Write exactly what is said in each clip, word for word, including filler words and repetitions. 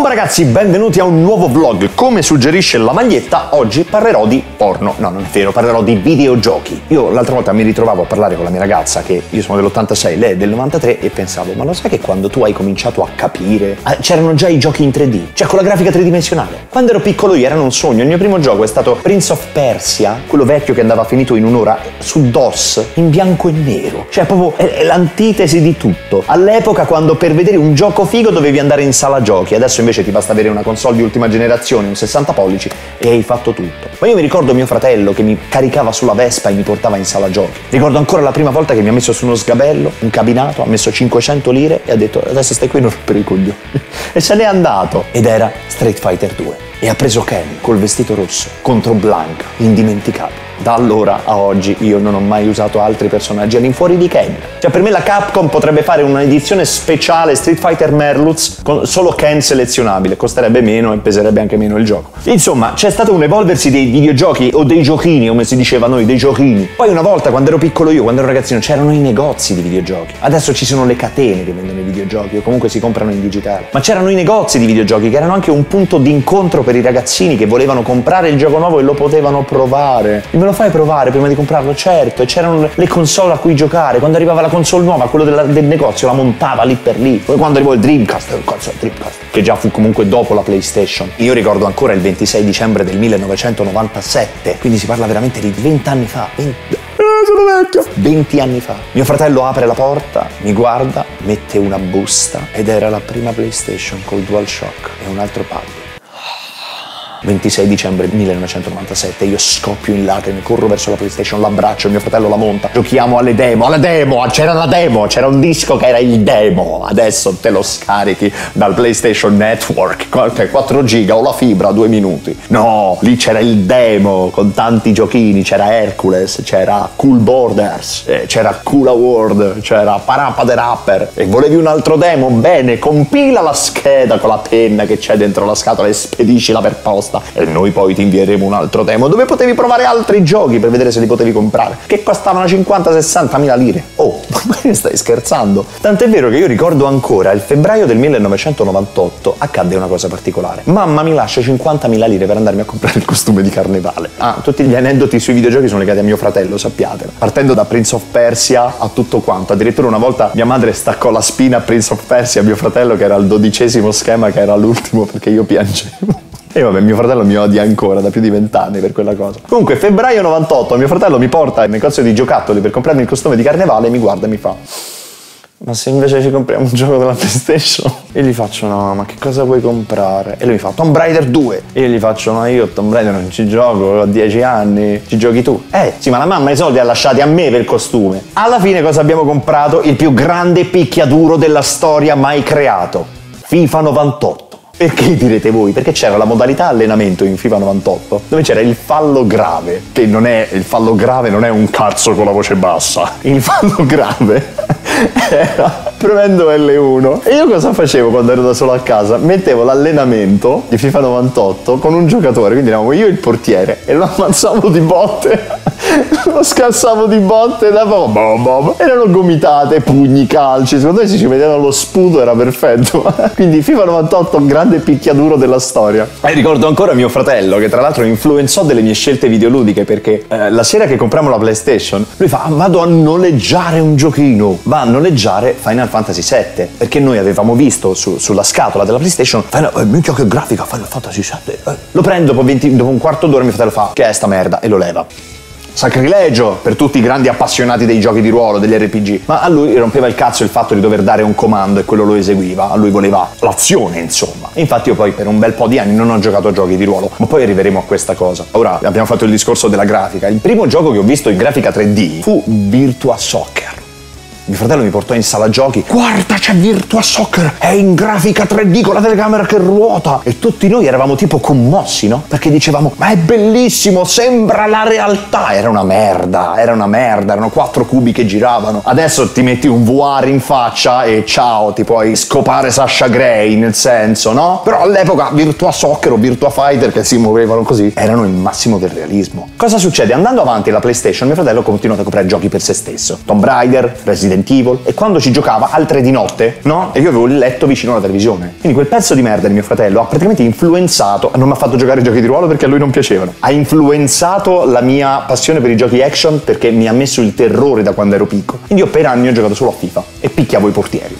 Bomba ragazzi, benvenuti a un nuovo vlog. Come suggerisce la maglietta, oggi parlerò di porno. No, non è vero, parlerò di videogiochi. Io l'altra volta mi ritrovavo a parlare con la mia ragazza, che io sono dell'ottantasei, lei è del novantatré, e pensavo, ma lo sai che quando tu hai cominciato a capire, eh, c'erano già i giochi in tre D, cioè con la grafica tridimensionale. Quando ero piccolo io erano un sogno, il mio primo gioco è stato Prince of Persia, quello vecchio che andava finito in un'ora, su DOS, in bianco e nero. Cioè proprio è, è l'antitesi di tutto. All'epoca, quando per vedere un gioco figo dovevi andare in sala giochi, adesso invece ti basta avere una console di ultima generazione, un sessanta pollici e hai fatto tutto. Ma io mi ricordo mio fratello che mi caricava sulla Vespa e mi portava in sala giochi. Ricordo ancora la prima volta che mi ha messo su uno sgabello, un cabinato, ha messo cinquecento lire e ha detto adesso stai qui, non rompere i coglioni. E se n'è andato. Ed era Street Fighter due. E ha preso Ken col vestito rosso contro Blanca, indimenticabile. Da allora a oggi io non ho mai usato altri personaggi all'infuori di Ken. Cioè per me la Capcom potrebbe fare un'edizione speciale Street Fighter Merluz con solo Ken selezionabile, costerebbe meno e peserebbe anche meno il gioco. Insomma, c'è stato un evolversi dei videogiochi o dei giochini, come si diceva a noi, dei giochini. Poi una volta, quando ero piccolo io, quando ero ragazzino, c'erano i negozi di videogiochi. Adesso ci sono le catene che vendono i videogiochi o comunque si comprano in digitale. Ma c'erano i negozi di videogiochi che erano anche un punto d'incontro per i ragazzini che volevano comprare il gioco nuovo e lo potevano provare. Me lo fai provare prima di comprarlo? Certo. E c'erano le console a cui giocare. Quando arrivava la console nuova, quello della, del negozio la montava lì per lì. Poi quando arrivò il Dreamcast, il console Dreamcast, che già fu comunque dopo la PlayStation. Io ricordo ancora il ventisei dicembre del millenovecentonovantasette, quindi si parla veramente di venti anni fa. venti... Eh, sono vecchio! venti anni fa. Mio fratello apre la porta, mi guarda, mette una busta ed era la prima PlayStation col DualShock e un altro pad. ventisei dicembre millenovecentonovantasette, io scoppio in lacrime, corro verso la PlayStation, l'abbraccio, mio fratello la monta, giochiamo alle demo, alla demo, c'era la demo, c'era un disco che era il demo, adesso te lo scarichi dal PlayStation Network, quattro giga o la fibra, due minuti. No, lì c'era il demo con tanti giochini, c'era Hercules, c'era Cool Borders, c'era Coola World, c'era Parappa the Rapper, e volevi un altro demo? Bene, compila la scheda con la penna che c'è dentro la scatola e spediscila per posta. E noi poi ti invieremo un altro demo dove potevi provare altri giochi per vedere se li potevi comprare, che costavano cinquanta sessanta mila lire. Oh, ma stai scherzando? Tant'è vero che io ricordo ancora il febbraio del millenovecentonovantotto accadde una cosa particolare. Mamma mi lascia cinquantamila lire per andarmi a comprare il costume di carnevale. Ah, tutti gli aneddoti sui videogiochi sono legati a mio fratello, sappiatelo. Partendo da Prince of Persia a tutto quanto. Addirittura una volta mia madre staccò la spina a Prince of Persia a mio fratello, che era al dodicesimo schema, che era l'ultimo, perché io piangevo. E vabbè, mio fratello mi odia ancora da più di vent'anni per quella cosa. Comunque, febbraio novantotto, mio fratello mi porta al negozio di giocattoli per comprarmi il costume di carnevale e mi guarda e mi fa: ma se invece ci compriamo un gioco della PlayStation? E gli faccio: no, ma che cosa vuoi comprare? E lui mi fa: Tomb Raider due. E io gli faccio: ma io Tomb Raider non ci gioco, ho dieci anni, ci giochi tu? Eh, sì, ma la mamma i soldi ha lasciati a me per il costume. Alla fine cosa abbiamo comprato? Il più grande picchiaduro della storia mai creato. FIFA novantotto. Perché direte voi? Perché c'era la modalità allenamento in FIFA novantotto dove c'era il fallo grave, che non è il fallo grave, non è un cazzo con la voce bassa. Il fallo grave era premendo L uno. E io cosa facevo quando ero da solo a casa? Mettevo l'allenamento di FIFA novantotto con un giocatore, quindi eravamo io e il portiere, e lo ammazzavo di botte. Lo scassavo di botte e davo bom bom. Erano gomitate, pugni, calci. Secondo me se ci vedevano lo sputo era perfetto. Quindi FIFA novantotto, grande picchiaduro della storia. E ricordo ancora mio fratello, che tra l'altro influenzò delle mie scelte videoludiche, perché eh, la sera che compriamo la PlayStation lui fa: vado a noleggiare un giochino. Va a noleggiare Final Fantasy sette, perché noi avevamo visto su, sulla scatola della PlayStation Final, eh, minchia che grafica, Final Fantasy sette. Eh. Lo prendo dopo, venti, dopo un quarto d'ora, mio fratello fa: che è sta merda? E lo leva. Sacrilegio per tutti i grandi appassionati dei giochi di ruolo, degli R P G, ma a lui rompeva il cazzo il fatto di dover dare un comando e quello lo eseguiva, a lui voleva l'azione, insomma. E infatti io poi per un bel po' di anni non ho giocato a giochi di ruolo, ma poi arriveremo a questa cosa. Ora abbiamo fatto il discorso della grafica. Il primo gioco che ho visto in grafica tre D fu Virtua Soccer. Mio fratello mi portò in sala giochi: guarda, c'è Virtua Soccer, è in grafica tre D con la telecamera che ruota. E tutti noi eravamo tipo commossi, no? Perché dicevamo: ma è bellissimo, sembra la realtà. Era una merda, era una merda, erano quattro cubi che giravano. Adesso ti metti un V R in faccia e ciao, ti puoi scopare Sasha Grey, nel senso, no? Però all'epoca Virtua Soccer o Virtua Fighter, che si muovevano così, erano il massimo del realismo. Cosa succede? Andando avanti la PlayStation, mio fratello continua a comprare giochi per se stesso: Tomb Raider, Resident Resident Evil, e quando ci giocava alle tre di notte, no? E io avevo il letto vicino alla televisione. Quindi quel pezzo di merda di mio fratello ha praticamente influenzato, non mi ha fatto giocare ai giochi di ruolo perché a lui non piacevano, ha influenzato la mia passione per i giochi action perché mi ha messo il terrore da quando ero piccolo. Quindi io per anni ho giocato solo a FIFA e picchiavo i portieri.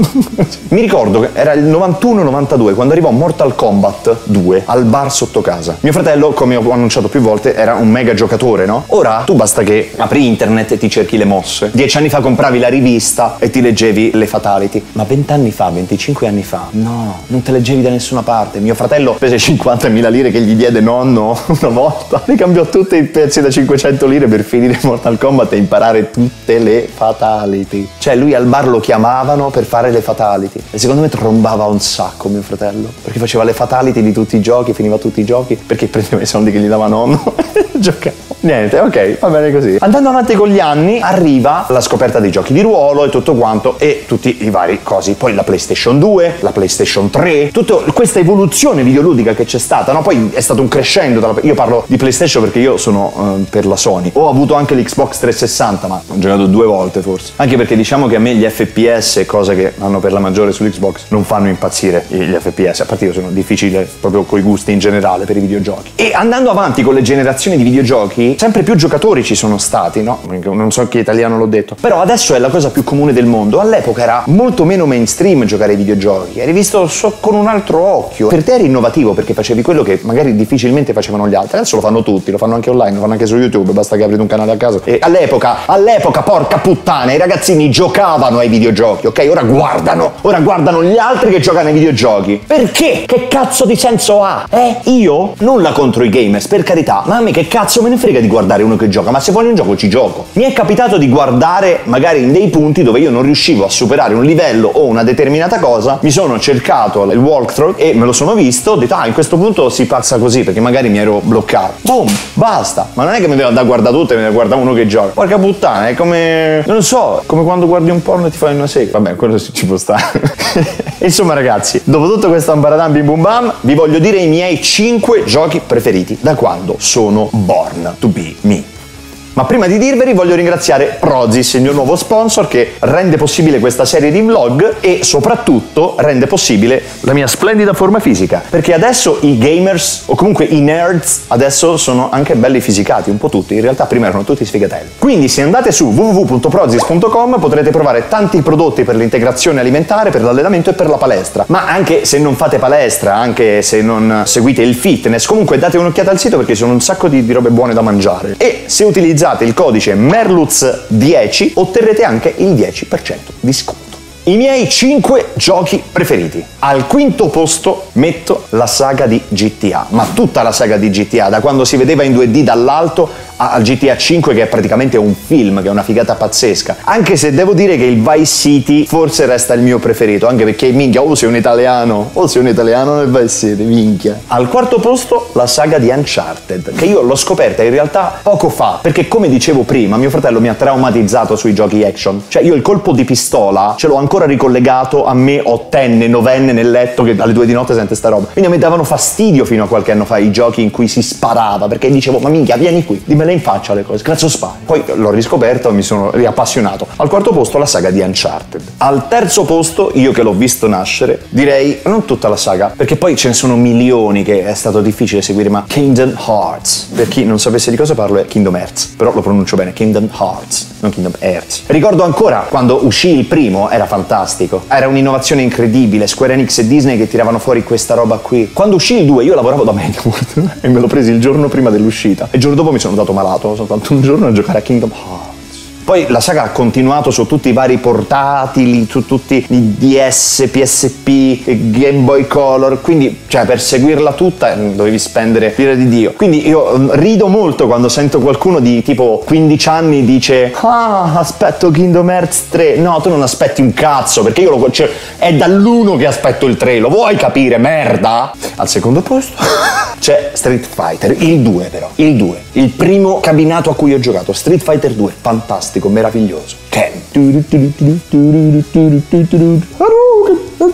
Mi ricordo che era il novantuno novantadue quando arrivò Mortal Kombat due al bar sotto casa. Mio fratello, come ho annunciato più volte, era un mega giocatore, no? Ora tu basta che apri internet e ti cerchi le mosse. Dieci anni fa compravi la rivista e ti leggevi le fatality. Ma vent'anni fa, venticinque anni fa, no, non te leggevi da nessuna parte. Mio fratello prese cinquantamila lire che gli diede nonno una volta, ne cambiò tutti i pezzi da cinquecento lire per finire Mortal Kombat e imparare tutte le fatality. Cioè lui al bar lo chiamavano per fare le fatality e secondo me trombava un sacco mio fratello, perché faceva le fatality di tutti i giochi, finiva tutti i giochi perché prendeva i soldi che gli dava nonno e giocava. Niente, ok, va bene così. Andando avanti con gli anni arriva la scoperta dei giochi di ruolo e tutto quanto e tutti i vari cosi. Poi la PlayStation due, la PlayStation tre, tutta questa evoluzione videoludica che c'è stata, no? Poi è stato un crescendo dalla... Io parlo di PlayStation perché io sono uh, per la Sony. Ho avuto anche l'Xbox trecentosessanta, ma ho giocato due volte forse. Anche perché diciamo che a me gli F P S, cosa che hanno per la maggiore sull'Xbox, non fanno impazzire gli F P S. A parte io sono difficile proprio coi gusti in generale per i videogiochi. E andando avanti con le generazioni di videogiochi, sempre più giocatori ci sono stati, no? Non so che italiano l'ho detto. Però adesso è la cosa più comune del mondo. All'epoca era molto meno mainstream giocare ai videogiochi. Eri visto so- con un altro occhio. Per te eri innovativo perché facevi quello che magari difficilmente facevano gli altri. Adesso lo fanno tutti, lo fanno anche online, lo fanno anche su YouTube, basta che aprite un canale a caso. E all'epoca, all'epoca, porca puttana, i ragazzini giocavano ai videogiochi, ok? Ora guardano, ora guardano gli altri che giocano ai videogiochi. Perché? Che cazzo di senso ha? Eh? Io? Nulla contro i gamers, per carità, ma a me che cazzo me ne frega di guardare uno che gioca, ma se voglio un gioco ci gioco. Mi è capitato di guardare magari in dei punti dove io non riuscivo a superare un livello o una determinata cosa, mi sono cercato il walkthrough e me lo sono visto, ho detto ah in questo punto si passa così perché magari mi ero bloccato. Boom, basta. Ma non è che mi devo andare a guardare tutto e mi devo guardare uno che gioca. Porca puttana, è come, non lo so, come quando guardi un porno e ti fai una sega. Vabbè, quello ci può stare. Insomma ragazzi, dopo tutto questo ambaradan bim bum bam, vi voglio dire i miei cinque giochi preferiti da quando sono born to be me. Ma prima di dirveli voglio ringraziare Prozis, il mio nuovo sponsor che rende possibile questa serie di vlog e soprattutto rende possibile la mia splendida forma fisica, perché adesso i gamers o comunque i nerds adesso sono anche belli fisicati, un po' tutti, in realtà prima erano tutti sfigatelli. Quindi se andate su w w w punto prozis punto com potrete provare tanti prodotti per l'integrazione alimentare, per l'allenamento e per la palestra, ma anche se non fate palestra, anche se non seguite il fitness, comunque date un'occhiata al sito perché ci sono un sacco di, di robe buone da mangiare e se utilizzate il codice Merluz dieci otterrete anche il dieci per cento di sconto. I miei cinque giochi preferiti. Al quinto posto metto la saga di G T A, ma tutta la saga di G T A, da quando si vedeva in due D dall'alto al G T A cinque che è praticamente un film, che è una figata pazzesca. Anche se devo dire che il Vice City forse resta il mio preferito, anche perché minchia, oh sei un italiano, oh sei un italiano nel Vice City, minchia. Al quarto posto la saga di Uncharted, che io l'ho scoperta in realtà poco fa, perché come dicevo prima, mio fratello mi ha traumatizzato sui giochi action. Cioè io il colpo di pistola ce l'ho ancora ricollegato a me ottenne, novenne nel letto che alle due di notte sente sta roba. Quindi a me davano fastidio fino a qualche anno fa i giochi in cui si sparava, perché dicevo ma minchia vieni qui, dimmele in faccia le cose, cazzo spari. Poi l'ho riscoperto e mi sono riappassionato. Al quarto posto la saga di Uncharted. Al terzo posto, io che l'ho visto nascere, direi non tutta la saga, perché poi ce ne sono milioni che è stato difficile seguire, ma Kingdom Hearts. Per chi non sapesse di cosa parlo è Kingdom Hearts, però lo pronuncio bene, Kingdom Hearts, non Kingdom Hearts. Ricordo ancora quando uscì il primo, era fantastico, era un'innovazione incredibile, Square Enix e Disney che tiravano fuori questa roba qui. Quando uscì il due io lavoravo da Mediawood e me l'ho preso il giorno prima dell'uscita e il giorno dopo mi sono dato malato, sono stato un giorno a giocare a Kingdom Hearts. Poi la saga ha continuato su tutti i vari portatili, su tutti i D S, P S P, Game Boy Color, quindi cioè per seguirla tutta dovevi spendere l'ira di Dio. Quindi io rido molto quando sento qualcuno di tipo quindici anni dice ah aspetto Kingdom Hearts tre. No, tu non aspetti un cazzo, perché io lo cioè, è dall'uno che aspetto il tre, lo vuoi capire, merda? Al secondo posto c'è Street Fighter, il due però, il due, il primo cabinato a cui ho giocato, Street Fighter due, fantastico, meraviglioso. Ken.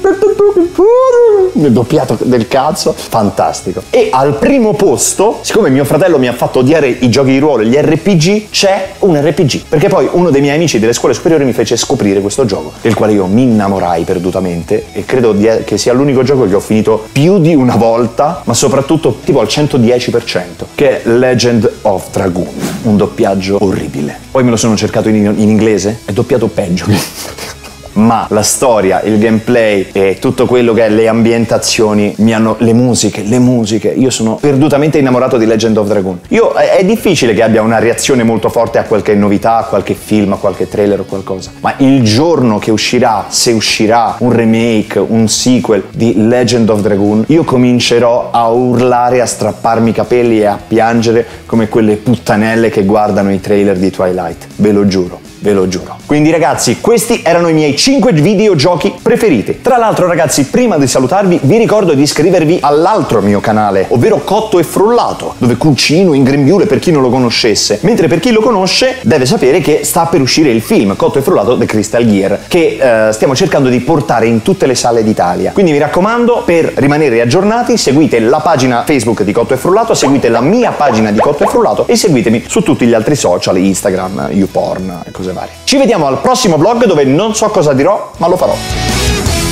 nel doppiato del cazzo, fantastico. E al primo posto, siccome mio fratello mi ha fatto odiare i giochi di ruolo, gli R P G, c'è un R P G, perché poi uno dei miei amici delle scuole superiori mi fece scoprire questo gioco, del quale io mi innamorai perdutamente, e credo di, che sia l'unico gioco che ho finito più di una volta, ma soprattutto tipo al centodieci per cento, che è Legend of Dragoon, un doppiaggio orribile. Poi me lo sono cercato in, in inglese, è doppiato peggio. Ma la storia, il gameplay e tutto quello che è le ambientazioni mi hanno, le musiche, le musiche, io sono perdutamente innamorato di Legend of Dragoon. Io, è, è difficile che abbia una reazione molto forte a qualche novità, a qualche film, a qualche trailer o qualcosa, ma il giorno che uscirà, se uscirà un remake, un sequel di Legend of Dragoon, io comincerò a urlare, a strapparmi i capelli e a piangere come quelle puttanelle che guardano i trailer di Twilight, ve lo giuro. Ve lo giuro. Quindi ragazzi, questi erano i miei cinque videogiochi preferiti. Tra l'altro ragazzi, prima di salutarvi vi ricordo di iscrivervi all'altro mio canale, ovvero Cotto e Frullato, dove cucino in grembiule per chi non lo conoscesse. Mentre per chi lo conosce deve sapere che sta per uscire il film Cotto e Frullato The Crystal Gear, che eh, stiamo cercando di portare in tutte le sale d'Italia. Quindi mi raccomando, per rimanere aggiornati, seguite la pagina Facebook di Cotto e Frullato, seguite la mia pagina di Cotto e Frullato e seguitemi su tutti gli altri social, Instagram, YouPorn e così varie. Ci vediamo al prossimo vlog dove non so cosa dirò, ma lo farò.